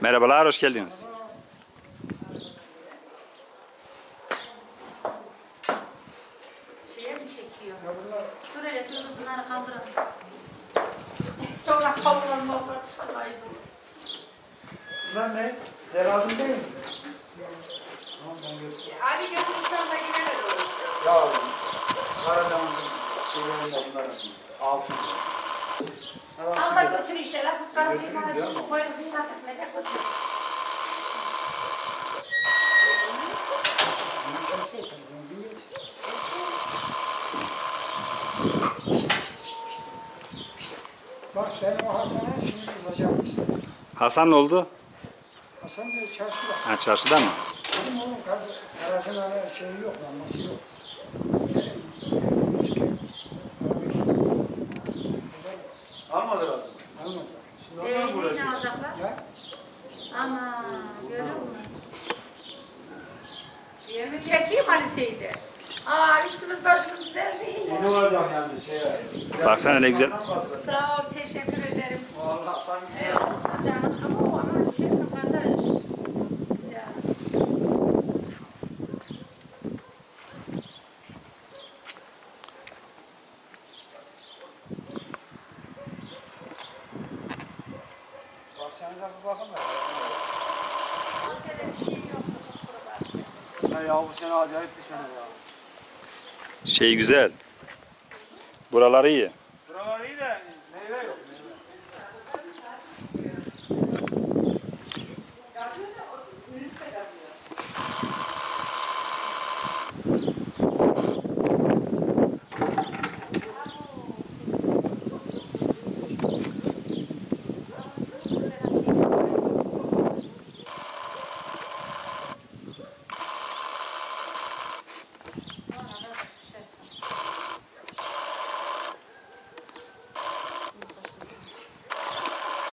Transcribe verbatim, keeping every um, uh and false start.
Merhabalar, hoş geldiniz. Şeye mi çekiyor? Dur hele, dur bunları kaldıralım. Sonra kaldıralım, onlar çıkarlayalım. Bunlar ne? Zerabın değil mi? Ali götürürsen de yine de olur. Ya Karacan'ın şeylerinde bunlar altın. Allah götür işte, lafı karıştırma, şu koyun kıymat etmede götür. Bak benim o Hasan'a şimdi bacağım istedim. Hasan ne oldu? Hasan diyor çarşıda. Ha, çarşıda mı? Benim oğlum garajın hala şeyi yok, lambası yok. Almadılar mı? Almadılar. Şimdi onlar Ee, mı ne uğraşıyor? alacaklar? Ya, Ama görüyor musun? Yemin çekeyim Ali Seyit'i. Aa üstümüz başımız güzel değil Yeni ya. olacak yani şeye. Baksana ne güzel. Sağ ol, teşekkür ederim. Vallahi sanki Evet, olsun canım. Ama o ama düşersin kardeş. Ya. bahçenize bir bakın da. Öyle bir şey yok. ya, ya bu sene acayip bir sene ya. Şey güzel. Buraları iyi. Buralar iyi de